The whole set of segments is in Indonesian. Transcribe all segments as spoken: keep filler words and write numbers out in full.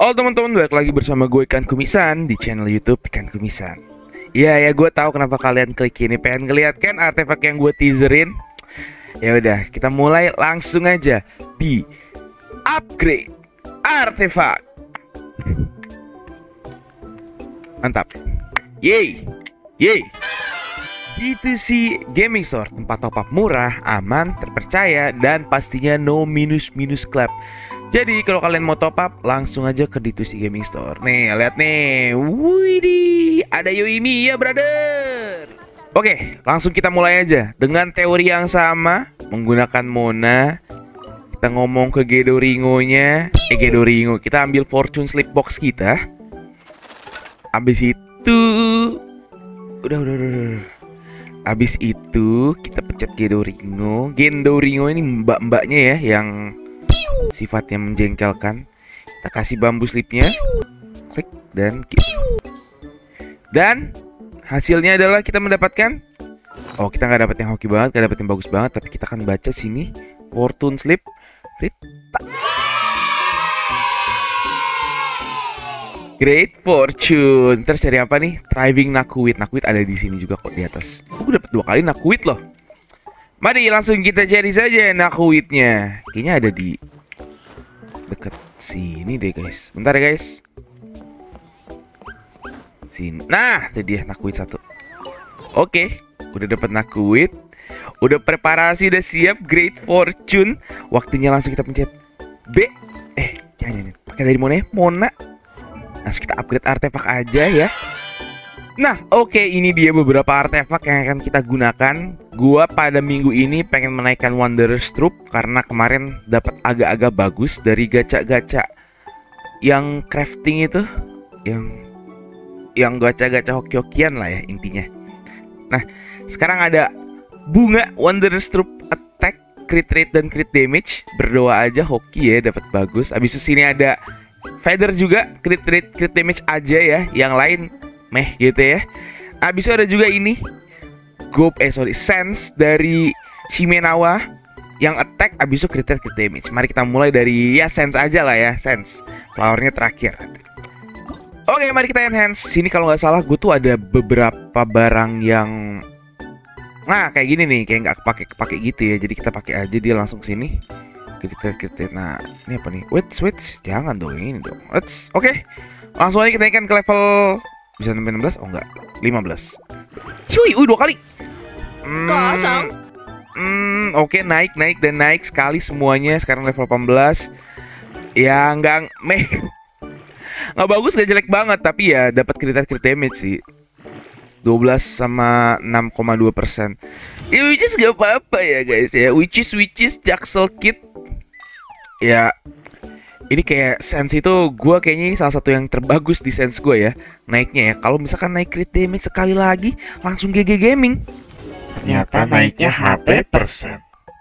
Halo teman-teman, balik lagi bersama gue Ikan Kumisan di channel YouTube Ikan Kumisan. Iya ya, gue tahu kenapa kalian klik ini, pengen ngeliat kan artefak yang gue teaserin. Ya udah, kita mulai langsung aja di upgrade artefak. Mantap. Yeay, yeay. Itu sih Gaming Store, tempat top up murah, aman, terpercaya, dan pastinya no minus-minus club. Jadi kalau kalian mau top up, langsung aja ke D two C Gaming Store. Nih, lihat nih. Widih, ada Yoimi ya, brother. Oke, langsung kita mulai aja dengan teori yang sama, menggunakan Mona. Kita ngomong ke Gedoringo-nya. Eh, Gedoringo, kita ambil Fortune Slip Box kita. Habis itu udah udah udah. udah. Habis itu kita pencet Gedoringo. Gendoringo ini mbak-mbaknya ya yang sifatnya menjengkelkan. Kita kasih bambu slipnya, klik dan klik. Dan hasilnya adalah kita mendapatkan, oh kita nggak dapet yang hoki banget, nggak dapet yang bagus banget, tapi kita akan baca sini Fortune Slip Rita. Great Fortune. Terus cari apa nih? Thriving Nakuit. Nakuit ada di sini juga kok di atas. Aku dapat dua kali Nakuit loh. Mari langsung kita cari saja Nakuitnya. Kayaknya ada di deket sini deh guys. Bentar ya guys. Sini. Nah, itu dia Nakuit satu. Oke, udah dapat Nakuit. Udah preparasi, udah siap. Great Fortune. Waktunya langsung kita pencet B. Eh, jangan jangan. Pakai dari mana? Mona. Langsung kita upgrade artefak aja ya. Nah, oke, ini dia beberapa artefak yang akan kita gunakan. Gua pada minggu ini pengen menaikkan Wanderer's Troop karena kemarin dapat agak-agak bagus dari gacha-gacha yang crafting itu, yang yang gacha-gacha hoki-hokian lah ya intinya. Nah, sekarang ada bunga Wanderer's Troop attack, crit rate dan crit damage. Berdoa aja hoki ya dapat bagus. Habis itu sini ada feather juga, crit rate, crit damage aja ya. Yang lain meh gitu ya. Habis itu ada juga ini Go, eh sorry, Sense dari Shimenawa yang attack, habis itu crit rate, crit damage. Mari kita mulai dari ya Sense aja lah ya, Sense. Flowernya terakhir. Oke, mari kita enhance. Sini kalau nggak salah gue tuh ada beberapa barang yang, nah kayak gini nih, kayak nggak pakai pakai gitu ya. Jadi kita pakai aja, dia langsung sini. Crit rate, crit rate. Nah ini apa nih? Wait, switch. Jangan dong ini dong. Let's, oke. Okay. Langsung aja kita naikkan ke level, bisa sampai enam belas? Oh enggak, lima belas. Cuy, uh, dua kali. Hmm, Kosong. Hmm, oke, okay, naik, naik, dan naik sekali semuanya. Sekarang level delapan belas. Ya, enggak, meh. Nggak bagus, nggak jelek banget. Tapi ya, dapat crit rate, crit damage sih. dua belas sama enam koma dua persen. Ya, which is gak apa-apa ya guys ya. Which is, which is, Jaxel Kit. Ya, ini kayak Sense itu gue kayaknya ini salah satu yang terbagus di Sense gue ya. Naiknya ya, kalau misalkan naik crit damage sekali lagi langsung G G Gaming. Ternyata naiknya H P persen.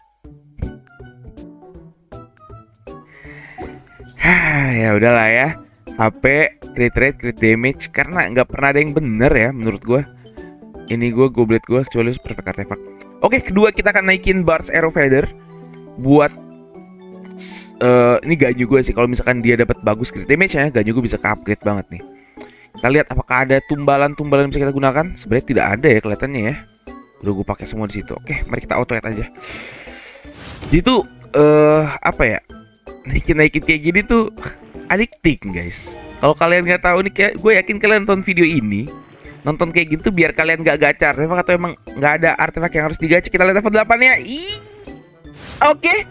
Hah, ya udahlah ya. H P, crit rate, crit damage, karena nggak pernah ada yang bener ya menurut gue. Ini gue goblet gue kecuali perfect artefak. Oke, kedua kita akan naikin Bard's Arrow Feather buat Uh, ini ganyu gue sih. Kalau misalkan dia dapat bagus crit damage ya, ganyu gue bisa ke upgrade banget nih. Kita lihat apakah ada tumbalan-tumbalan yang bisa kita gunakan. Sebenarnya tidak ada ya kelihatannya ya. Udah gue pakai semua di situ. Oke, mari kita auto add aja. Jadi tuh uh, apa ya, naikin-naikin kayak gini tuh addicting guys. Kalau kalian nggak tahu nih, kayak gue yakin kalian nonton video ini, nonton kayak gitu biar kalian nggak gacha artefak atau emang nggak ada artefak yang harus digacha. Kita lihat level delapan ya. Ih. Oke.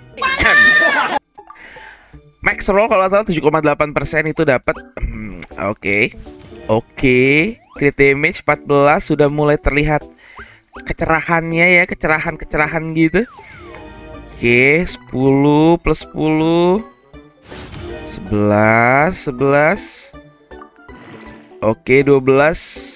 Max roll kalau nggak salah tujuh koma delapan persen itu dapat. Hmm, oke. Okay. Oke, okay. Crit damage empat belas sudah mulai terlihat kecerahannya ya, kecerahan-kecerahan gitu. Oke, okay. sepuluh plus sepuluh sebelas, sebelas. Oke, okay, dua belas.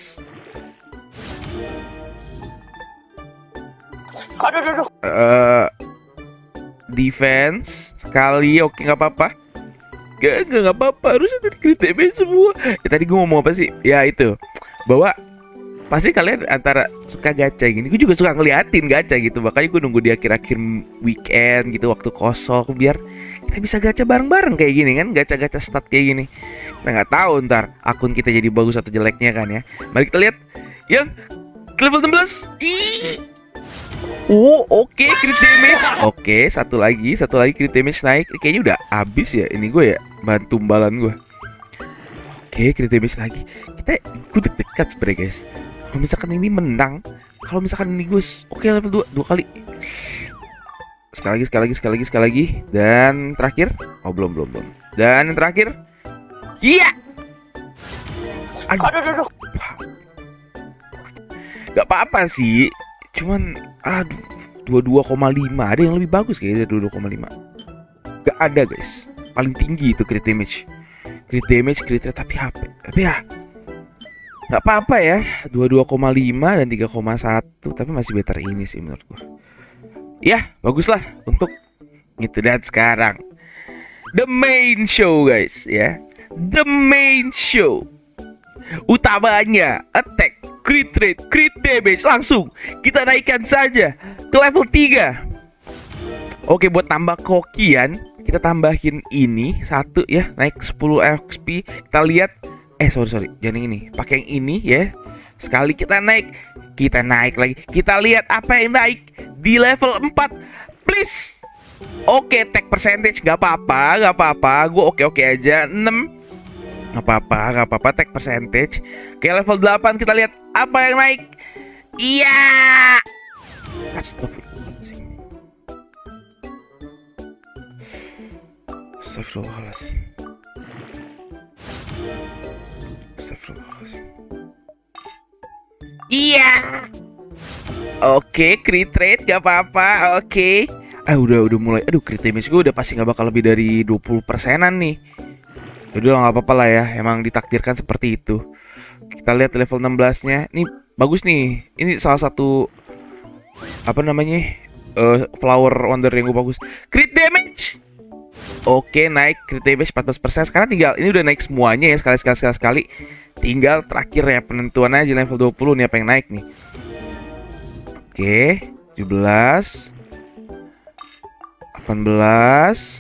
Aduh, aduh, aduh. Uh, defense sekali, oke nggak apa-apa. Gak, gak, gak apa-apa, harusnya tadi crit damage semua. Ya tadi gue ngomong apa sih? Ya itu, bahwa pasti kalian antara suka gacha gini, gue juga suka ngeliatin gacha gitu. Makanya gue nunggu di akhir-akhir weekend gitu, waktu kosong, biar kita kita bisa gacha bareng-bareng kayak gini kan, gacha-gacha stat kayak gini. Kita nggak tahu ntar akun kita jadi bagus atau jeleknya kan ya. Mari kita lihat yang level enam belas. Ih. Oh, oke, okay, crit damage. Oke, okay, satu lagi, satu lagi crit damage naik. Kayaknya udah habis ya ini gue ya, bahan tumbalan gue. Oke, okay, crit damage lagi. Kita gue deg-degan sebenernya guys. Kalau misalkan ini menang, kalau misalkan ini gue oke okay, level dua, dua kali. Sekali lagi, sekali lagi, sekali lagi, sekali lagi. Dan terakhir, oh belum, belum, belum. Dan yang terakhir, iya. Aduh, aduh, aduh. Gak apa-apa sih. Cuman, aduh, dua puluh dua koma lima. Ada yang lebih bagus kayaknya dari dua puluh dua koma lima. Gak ada guys. Paling tinggi itu crit damage. Crit damage, crit rate, tapi H P. Tapi ya, gak apa-apa ya. dua puluh dua koma lima dan tiga koma satu. Tapi masih better ini sih menurut gua. Ya, baguslah untuk gitu. Dan sekarang the main show guys ya. The main show utamanya attack, crit rate, crit damage. Langsung kita naikkan saja ke level tiga. Oke, buat tambah kokian kita tambahin ini satu ya, naik sepuluh X P. Kita lihat, eh sorry sorry jangan yang ini, pakai yang ini ya. Sekali kita naik, kita naik lagi. Kita lihat apa yang naik di level empat, please. Oke, tag percentage gak apa-apa, gak apa-apa. Gue oke-oke aja. Enam gak apa-apa, gak apa-apa. Tag percentage. Oke, level delapan kita lihat apa yang naik. Iya. Astagfirullahaladzim. Astagfirullahaladzim. Astagfirullahaladzim. Iya. Oke, crit rate gak apa-apa. Oke. Ah udah udah mulai. Aduh, crit damage gue udah pasti gak bakal lebih dari dua puluh persenan nih. Udah gak apa-apa lah ya. Emang ditakdirkan seperti itu. Kita lihat level enam belas-nya. Nih bagus nih. Ini salah satu apa namanya? Uh, flower wonder yang gue bagus. Crit damage. Oke, naik crit damage empat belas persen. Sekarang tinggal ini udah naik semuanya ya, sekali sekali sekali sekali. Tinggal terakhir ya penentuan aja level dua puluh nih apa yang naik nih. Oke, tujuh belas, delapan belas,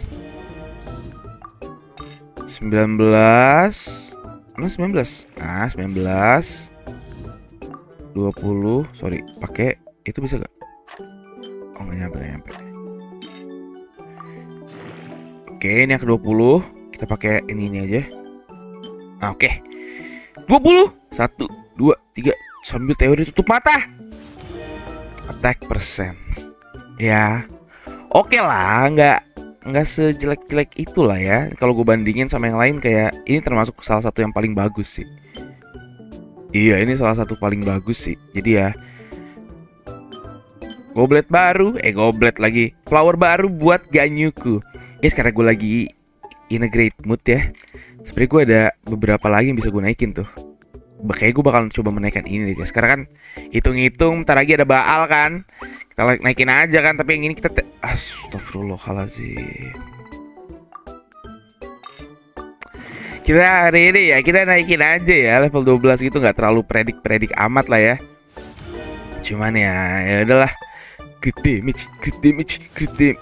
sembilan belas, mana sembilan belas? Nah, sembilan belas, dua puluh, sorry, pakai itu bisa gak? Oh, nggak nyampe, nggak nyampe. Oke, ini yang ke dua puluh, kita pakai ini ini aja. Nah, oke, dua puluh, satu, dua, tiga, sambil teori tutup mata. Attack persen, ya, oke lah, nggak nggak sejelek-jelek itulah ya. Kalau gue bandingin sama yang lain, kayak ini termasuk salah satu yang paling bagus sih. Iya, ini salah satu paling bagus sih. Jadi ya, goblet baru, eh goblet lagi, flower baru buat Ganyuku. Guys, karena gue lagi in a great mood ya. Sebenarnya gue ada beberapa lagi yang bisa gue naikin tuh. Kayaknya gue bakal coba menaikkan ini deh guys. Karena kan hitung-hitung bentar lagi ada Baal kan. Kita naikin aja kan. Tapi yang ini kita astagfirullahaladzim. Kita hari ini ya kita naikin aja ya level dua belas gitu. Gak terlalu predik-predik amat lah ya. Cuman ya ya udahlah. Crit damage, crit damage, crit damage.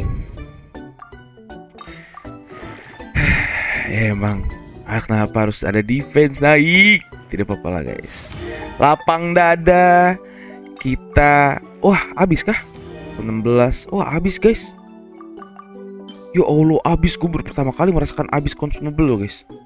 Ya emang kenapa harus ada defense naik? Tidak apa-apa lah guys. Lapang dada. Kita, wah habis kah? enam belas, wah habis guys. Ya Allah, habis. Gue baru pertama kali merasakan habis consumable loh guys.